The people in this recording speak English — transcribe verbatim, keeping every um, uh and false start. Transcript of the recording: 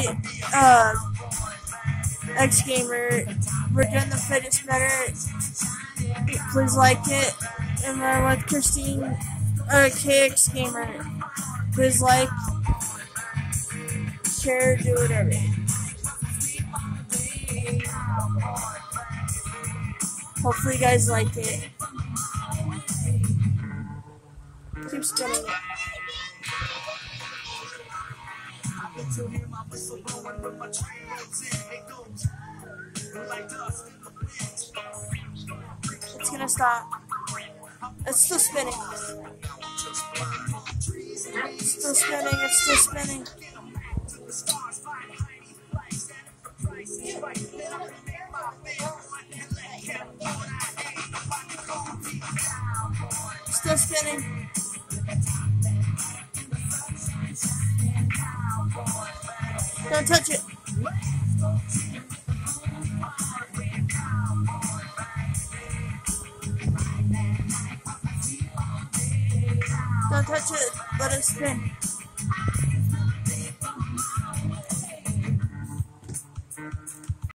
uh, X Gamer. We're doing the fidget spinner. Please like it. And we're with Christine, or K X Gamer. Please like, share, do whatever. Hopefully you guys like it. Keep spinning it. It's gonna stop. It's still spinning. It's still spinning. It's still spinning. Still spinning. Don't touch it. Don't touch it. Let it spin.